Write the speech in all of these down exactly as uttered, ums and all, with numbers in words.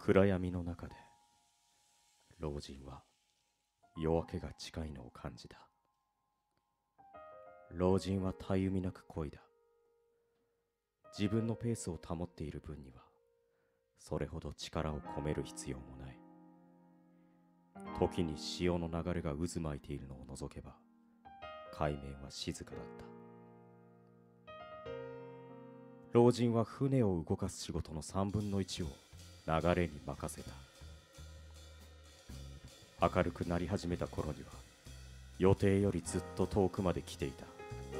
暗闇の中で老人は夜明けが近いのを感じた。老人はたゆみなく漕いだ。自分のペースを保っている分にはそれほど力を込める必要もない。時に潮の流れが渦巻いているのを除けば海面は静かだった。老人は船を動かす仕事の三分の一を流れに任せた。明るくなり始めた頃には予定よりずっと遠くまで来ていた。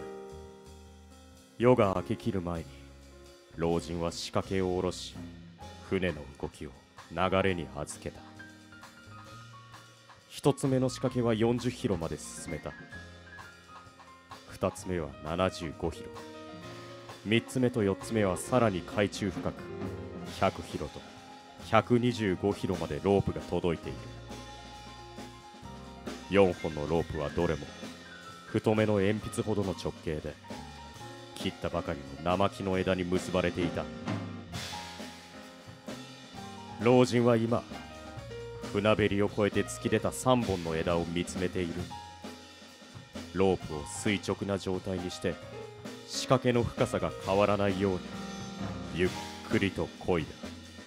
夜が明けきる前に老人は仕掛けを下ろし、船の動きを流れに預けた。一つ目の仕掛けはよんじゅっキロまで進めた。二つ目はななじゅうごキロ、三つ目と四つ目はさらに海中深くひゃくキロとひゃくにじゅうごキロまでロープが届いている。よんほんのロープはどれも太めの鉛筆ほどの直径で、切ったばかりの生木の枝に結ばれていた。老人は今、船べりを越えて突き出たさんぼんの枝を見つめている。ロープを垂直な状態にして仕掛けの深さが変わらないようにゆっくりと漕いだ。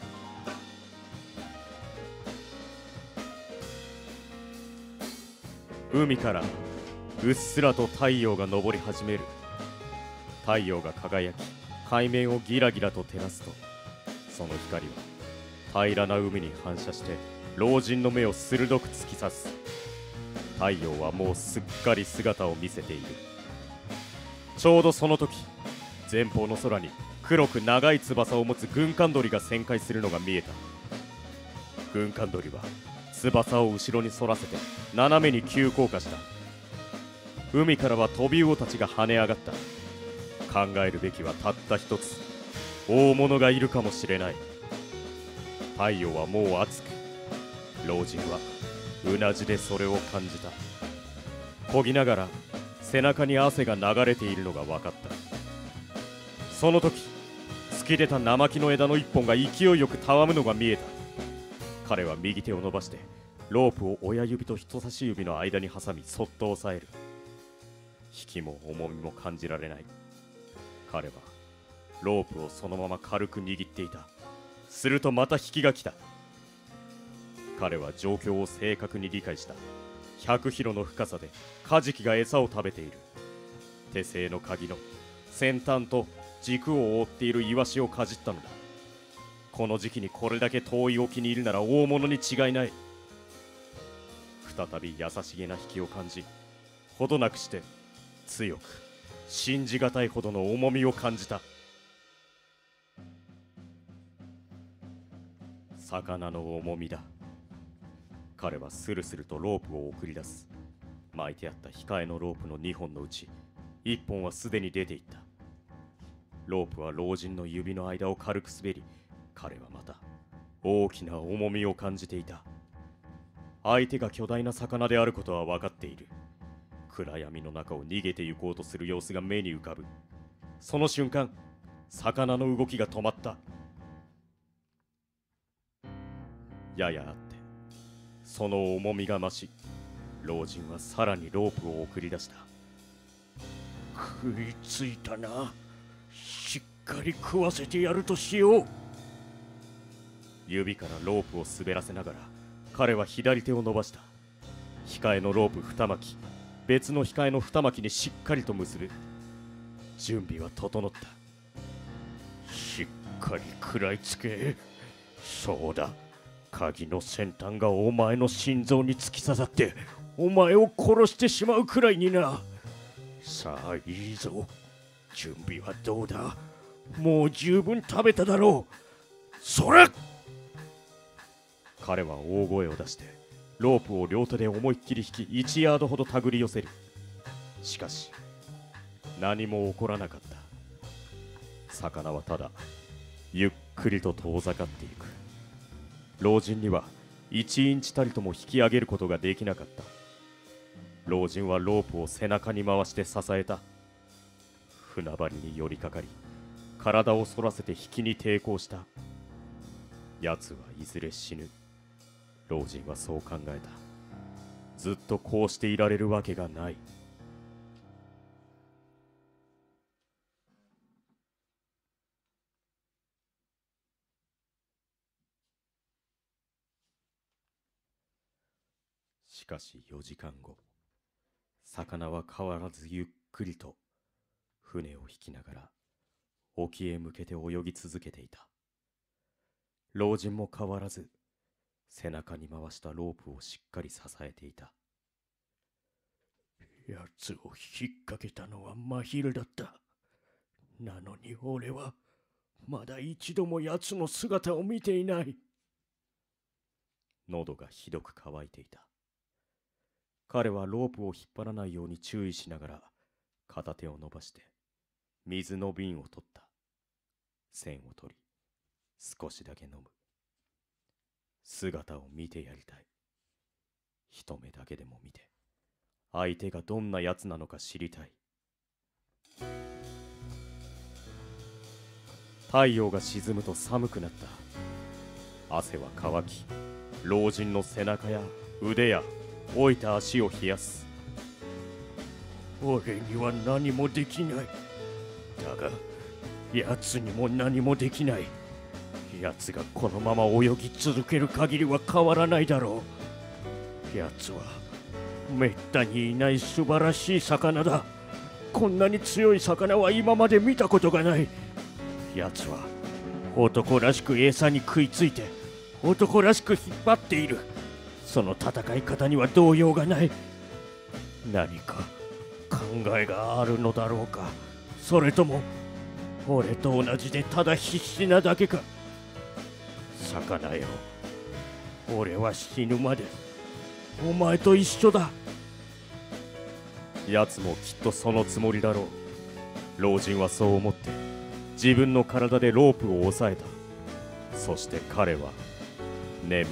海からうっすらと太陽が昇り始める。太陽が輝き海面をギラギラと照らすと、その光は平らな海に反射して老人の目を鋭く突き刺す。太陽はもうすっかり姿を見せている。ちょうどその時、前方の空に黒く長い翼を持つ軍艦鳥が旋回するのが見えた。軍艦鳥は翼を後ろに反らせて斜めに急降下した。海からは飛び魚たちが跳ね上がった。考えるべきはたった一つ、大物がいるかもしれない。太陽はもう熱く、老人はうなじでそれを感じた。漕ぎながら背中に汗が流れているのが分かった。その時、突き出た生木の枝の一本が勢いよくたわむのが見えた。彼は右手を伸ばしてロープを親指と人差し指の間に挟み、そっと押さえる。引きも重みも感じられない。彼はロープをそのまま軽く握っていた。するとまた引きが来た。彼は状況を正確に理解した。ひゃくキロの深さでカジキが餌を食べている。手製の鍵の先端と軸を覆っているイワシをかじったのだ。この時期にこれだけ遠い沖にいるなら大物に違いない。再び優しげな引きを感じ、ほどなくして強く信じがたいほどの重みを感じた。魚の重みだ。彼はスルスルとロープを送り出す。巻いてあった控えのロープのにほんのうちいっぽんはすでに出ていった。ロープは老人の指の間を軽く滑り、彼はまた大きな重みを感じていた。相手が巨大な魚であることは分かっている。暗闇の中を逃げて行こうとする様子が目に浮かぶ。その瞬間、魚の動きが止まった。ややあって、その重みが増し、老人はさらにロープを送り出した。 食いついたな。しっかり食わせてやるとしよう。 指からロープを滑らせながら彼は左手を伸ばした。控えのロープ二巻き、別の控えの二巻きにしっかりと結ぶ。準備は整った。 しっかり食らいつけ。そうだ、鍵の先端がお前の心臓に突き刺さってお前を殺してしまうくらいにな。さあいいぞ、準備はどうだ。もう十分食べただろう。それ！ 彼は大声を出してロープを両手で思いっきり引きいちヤードほど手繰り寄せる。しかし何も起こらなかった。魚はただゆっくりと遠ざかっていく。老人にはいちインチたりとも引き上げることができなかった。老人はロープを背中に回して支えた。船張りに寄りかかり体を反らせて引きに抵抗した。 奴はいずれ死ぬ。老人はそう考えた。ずっとこうしていられるわけがない。しかしよじかんご、魚は変わらずゆっくりと船を引きながら沖へ向けて泳ぎ続けていた。老人も変わらず背中に回したロープをしっかり支えていた。 奴を引っ掛けたのは真昼だった。なのに俺はまだ一度も奴の姿を見ていない。 喉がひどく渇いていた。彼はロープを引っ張らないように注意しながら片手を伸ばして水の瓶を取った。栓を取り少しだけ飲む。姿を見てやりたい。一目だけでも見て相手がどんなやつなのか知りたい。太陽が沈むと寒くなった。汗は乾き、老人の背中や腕や老いた足を冷やす。 俺には何もできない。だが奴にも何もできない。奴がこのまま泳ぎ続ける限りは変わらないだろう。奴はめったにいない素晴らしい魚だ。こんなに強い魚は今まで見たことがない。奴は男らしく餌に食いついて男らしく引っ張っている。その戦い方には動揺がない。何か考えがあるのだろうか。それとも俺と同じでただ必死なだけか。魚よ、俺は死ぬまでお前と一緒だ。 奴もきっとそのつもりだろう。老人はそう思って自分の体でロープを押さえた。そして彼は眠った。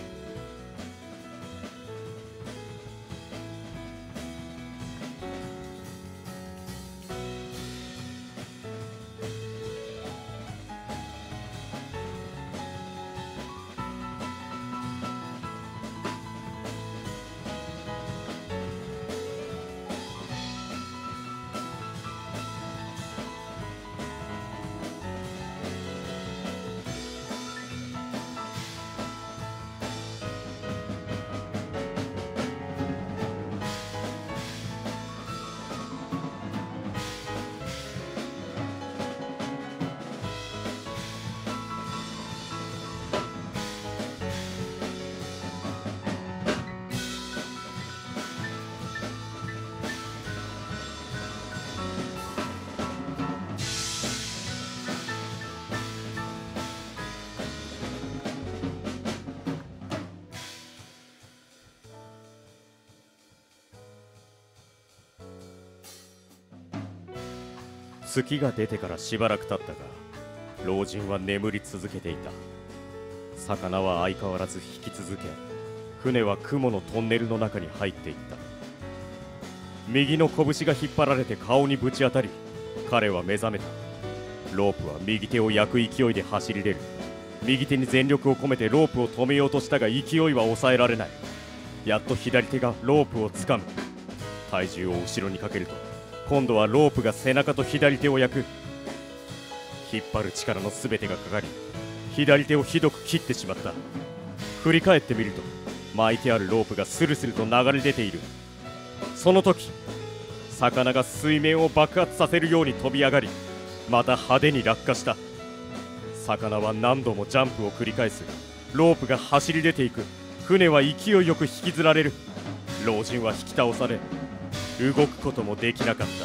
月が出てからしばらく経ったが、老人は眠り続けていた。魚は相変わらず引き続け、船は雲のトンネルの中に入っていった。右の拳が引っ張られて顔にぶち当たり、彼は目覚めた。ロープは右手を焼く勢いで走り出る。右手に全力を込めてロープを止めようとしたが勢いは抑えられない。やっと左手がロープをつかむ。体重を後ろにかけると今度はロープが背中と左手を焼く。引っ張る力の全てがかかり、左手をひどく切ってしまった。振り返ってみると巻いてあるロープがスルスルと流れ出ている。その時魚が水面を爆発させるように飛び上がり、また派手に落下した。魚は何度もジャンプを繰り返す。ロープが走り出ていく。船は勢いよく引きずられる。老人は引き倒され、動くこともできなかった。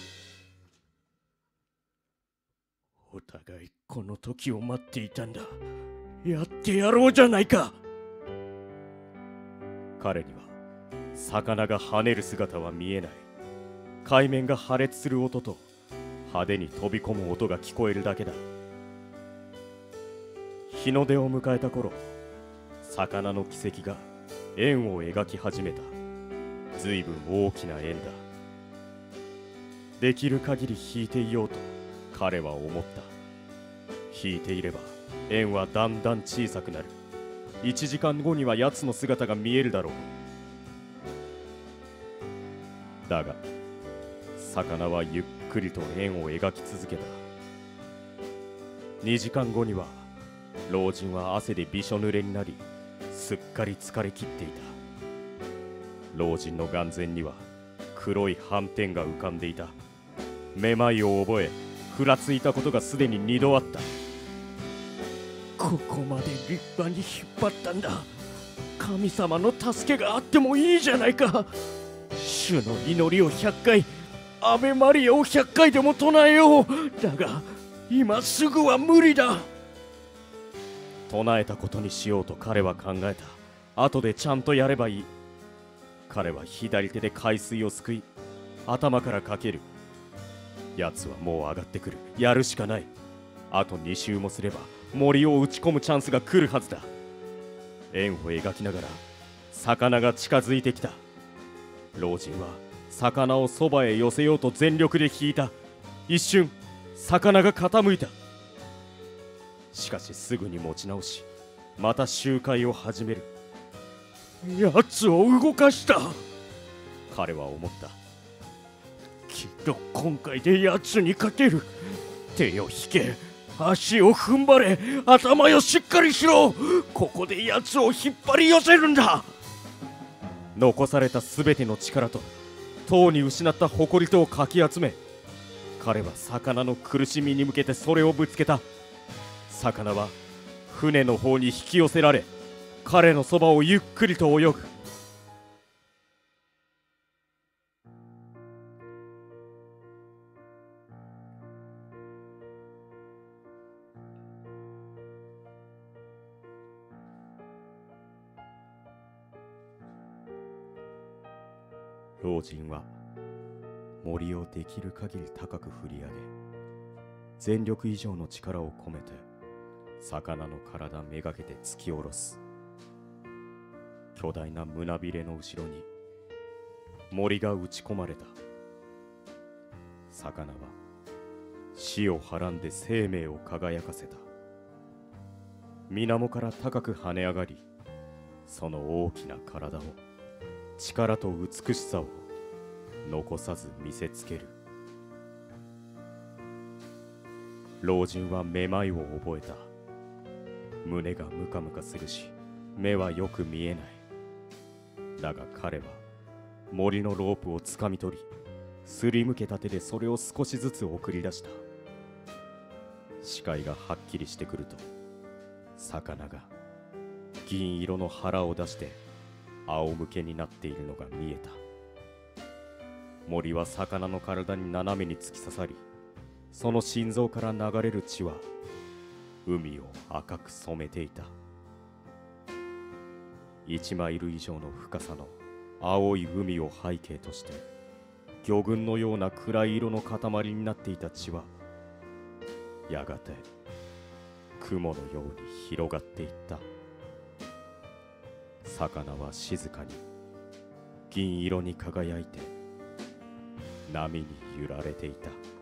お互いこの時を待っていたんだ。やってやろうじゃないか。 彼には魚が跳ねる姿は見えない。海面が破裂する音と派手に飛び込む音が聞こえるだけだ。日の出を迎えた頃、魚の軌跡が円を描き始めた。ずいぶん大きな円だ。できる限り引いていようと彼は思った。引いていれば円はだんだん小さくなる。いちじかんごには奴の姿が見えるだろう。だが魚はゆっくりと円を描き続けた。にじかんごには老人は汗でびしょ濡れになり、すっかり疲れ切っていた。老人の眼前には黒い斑点が浮かんでいた。めまいを覚え、ふらついたことがすでに二度あった。 ここまで立派に引っ張ったんだ。神様の助けがあってもいいじゃないか。主の祈りをひゃっかい、アベマリアをひゃっかいでも唱えよう。だが今すぐは無理だ。 唱えたことにしようと彼は考えた。後でちゃんとやればいい。彼は左手で海水をすくい、頭からかける。奴はもう上がってくる。やるしかない。あとに周もすれば森を打ち込むチャンスが来るはずだ。円を描きながら魚が近づいてきた。老人は魚をそばへ寄せようと全力で引いた。一瞬魚が傾いた。しかしすぐに持ち直し、また周回を始める。 奴を動かした。 彼は思った。 きっと今回で奴に勝てる。手を引け、足を踏ん張れ、頭よしっかりしろ。ここで奴を引っ張り寄せるんだ。 残されたすべての力ととうに失った誇りとをかき集め、彼は魚の苦しみに向けてそれをぶつけた。魚は船の方に引き寄せられ、彼のそばをゆっくりと泳ぐ。老人は森をできる限り高く振り上げ、全力以上の力を込めて魚の体めがけて突き下ろす。巨大な胸びれの後ろに森が打ち込まれた。魚は死をはらんで生命を輝かせた。水面から高く跳ね上がり、その大きな体を、力と美しさを残さず見せつける。老人はめまいを覚えた。胸がムカムカするし、目はよく見えない。だが彼は森のロープをつかみ取り、すりむけた手でそれを少しずつ送り出した。視界がはっきりしてくると、魚が銀色の腹を出して仰向けになっているのが見えた。森は魚の体に斜めに突き刺さり、その心臓から流れる血は海を赤く染めていた。一マイル以上の深さの青い海を背景として、魚群のような暗い色の塊になっていた血は、やがて雲のように広がっていった。魚は静かに銀色に輝いて波に揺られていた。